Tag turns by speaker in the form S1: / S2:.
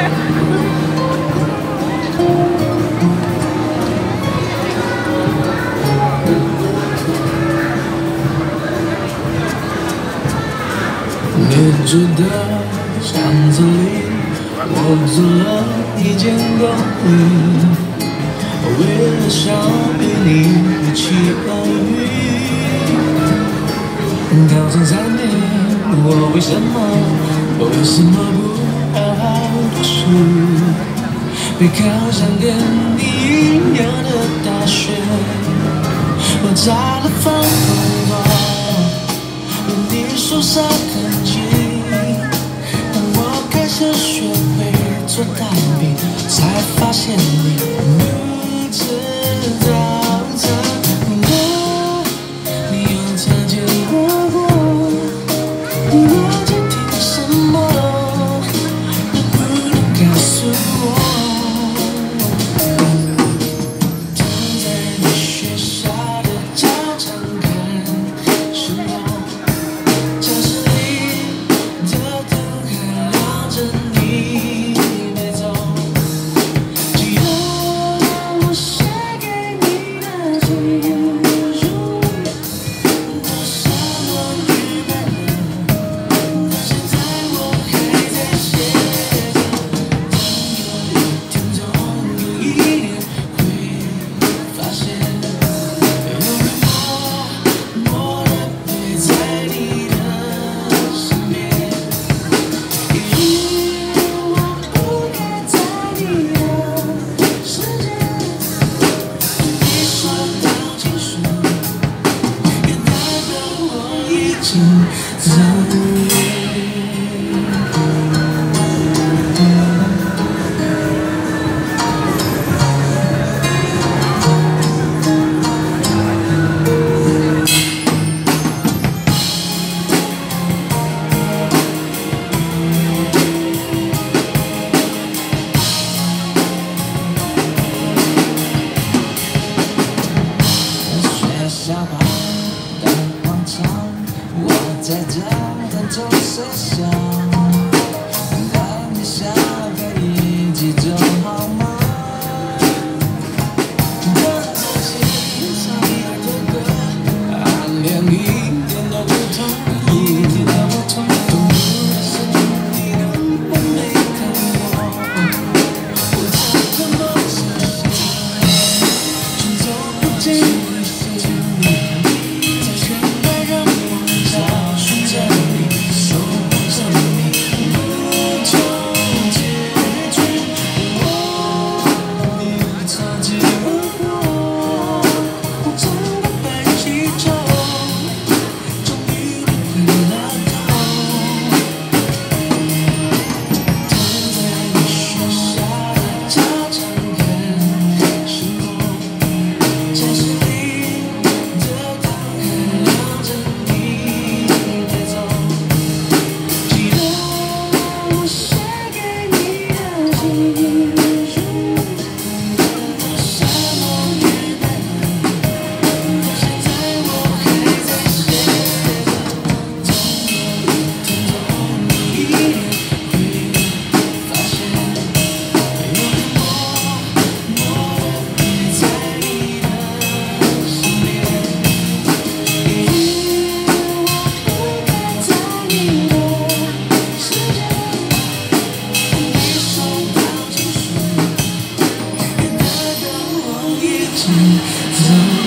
S1: 你知道巷子里我做了一件勾引，为了想与你一起偶遇。跳上3年，我为什么不好好读书？别考上跟你一样的大学，我找了份工作，有你受伤痕迹。当我开始学会做大饼，才发现你不知道怎么了。你又曾经问我，我在听什么？能不能告诉我？站在你学校的操场看什么？教室里的灯还亮着，你没走。记得我写给你的情书，多少我预备了，到现在我还在写着。总有一天会发现，有人默地陪在你的身边。我不该在你的世界。你收到情书，也代表我已经走远。学校旁的广场，我在这等钟声响，等你下课一起走好吗？等着欣赏你的歌，暗恋一点都不痛，一点都不痛。动物的声音你根本没看过，我唱的梦想却走不进。走。